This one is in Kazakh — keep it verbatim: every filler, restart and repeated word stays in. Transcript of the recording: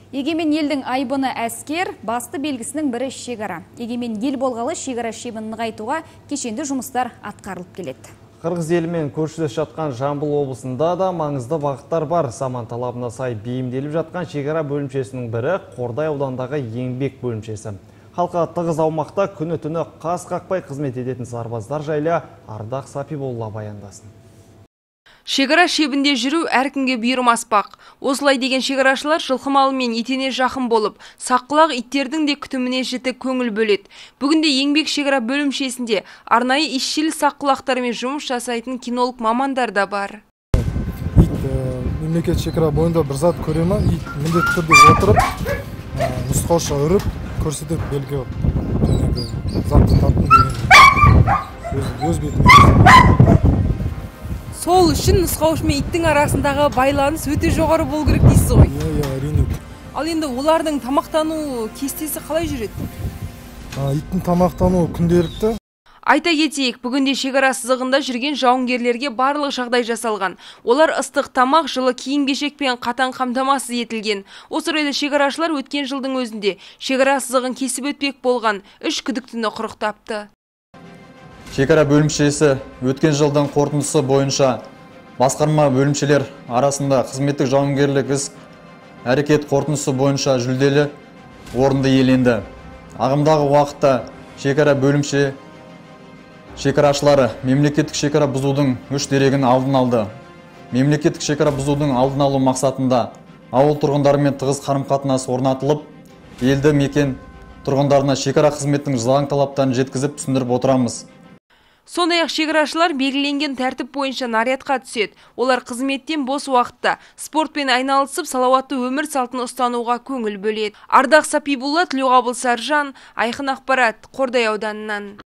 Егемен елдің айбыны әскер, басты белгісінің бірі Шекара. Егемен ел болғалы Шекара шебін нығайтуға кешенді жұмыстар атқарылып келеді. Қырғыз елімен көршілес жатқан Жамбыл облысында да маңызды бағыттар бар. Заман талабына сай бейімделіп жатқан Шекара бөлімшесінің бірі Қордай ауданындағы Еңбек бөлімшесі. Халыққа тығыз аумақта күні түні қас қақпай қызмет ететін сарбаздар жайлы ардақ Сапиболла баяндасын. Шекара шебінде жүру әркімге бұйырмаспақ. Осылай деген шекарашылар жылқы малымен етене жақын болып, саққұлақ иттердің де күтіміне жіті көңіл бөледі. Бүгінде Еңбек шекара бөлімшесінде арнайы исшіл саққұлақтармен жұмыс жасайтын кинолог мамандар да бар. Ит мемлекет шекара бойында бір зат көре ма, ит міндетті түрде отырып, нұсқауша үріп, көрсетіп белгі затты татын деген өз бетімен. Сол үшін нұсқаушы мен иттің арасындағы байланыс өте жоғары болу керек дейсіз ғой? Иә, иә, әрине. Ал енді олардың тамақтану кестесі қалай жүреді? Иттің тамақтану күнделікті. Айта кетейік, бүгінде шекара сызығында жүрген жауынгерлерге барлық жағдай жасалған. Олар ыстық тамақ, жылы киім-кешекпен қатаң қамтамасыз етілген. Осы орайда шекарашылар өткен жылдың өзінде шекара сызығын кесіп өтпек болған үш күдіктіні құрықтапты. Шекара бөлімшесі өткен жылдың қорытындысы бойынша басқарма бөлімшелер арасында қызметтік жауынгерлік іс әрекет қорытындысы бойынша жүлделі орынды иеленді. Ағымдағы уақытта шекара бөлімше шекарашылары мемлекеттік шекара бұзудың үш дерегін алдын алды. Мемлекеттік шекара бұзудың алдын алу мақсатында ауыл тұрғындарымен тығыз қарым-қатынас орнатылып, елді мекен тұрғындарына шекара қызметтің заң талаптарын жеткізіп түсіндіріп отырамыз. Сондай-ақ шекарашылар белгіленген тәртіп бойынша нарядқа түседі. Олар қызметтен бос уақытта спортпен айналысып, салауатты өмір салтын ұстануға көңіл бөледі. Ардақ Сапиболла, Саржан, айқын ақпарат, Қордай ауданынан.